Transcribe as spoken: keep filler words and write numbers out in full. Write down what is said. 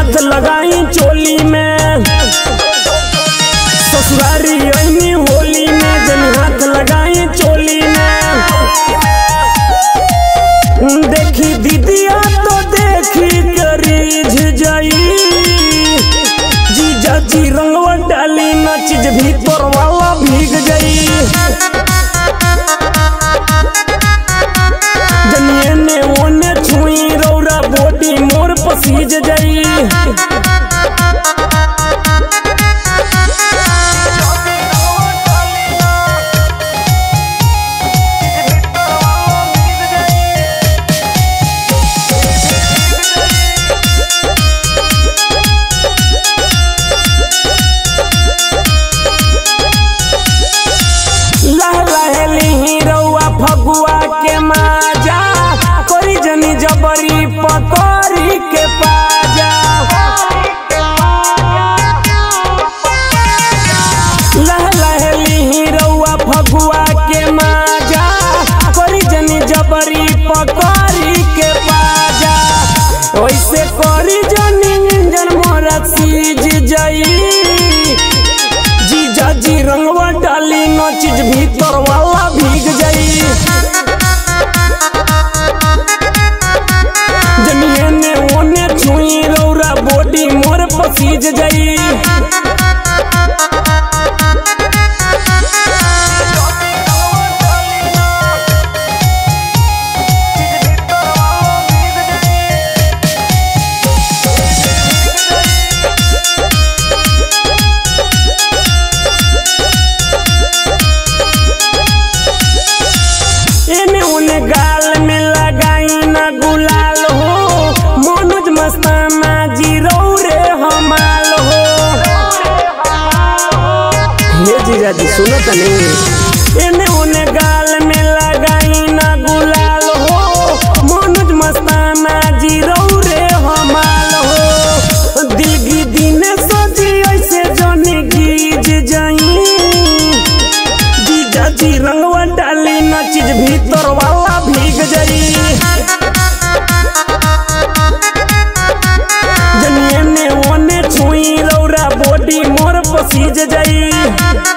हाथ लगाई चोली में, ससुरारी आईनी होली में जन हाथ लगाई चोली में। देखी दीदिया तो देखी करी जाई, जीजा जी रंगवा डाली ना चीज भीतर वाला भीग जाई। जनिए ने ओने छुई रौरा बोटी मोर पसीज जाई। फगुआ के माजा कोरी जनी जबरी पकड़ी के पाजा, लह लहली रउआ फगुआ के माजा कोरी जनी जबरी पकड़ी के पाजा। वैसे कोरी जनी इंजन मोरा सीज जाई, जीजा जी रंगवा डाली न चीज भीतर वाला भीग जाई। जनिए ने ओने छुई रौरा बोटी मोर पसीज जाई। गाल में लगाई ना गुलाल हो, मनोज मस्ताना जी रौरे हमाल हो। ये जीजा जी सुनो तनी, एने ओने गाल में लगाई ना गुलाल हो, मनोज मस्ताना जी रौरे हमाल हो। दिलगी दिन सजी ऐसे जनी गीज जाई, जीजा जी रंगवा डाली ना चीज भीतर वाला भीग जाई। जनिए ने ओने छुई रौरा बोटी मोर पसीज जाई।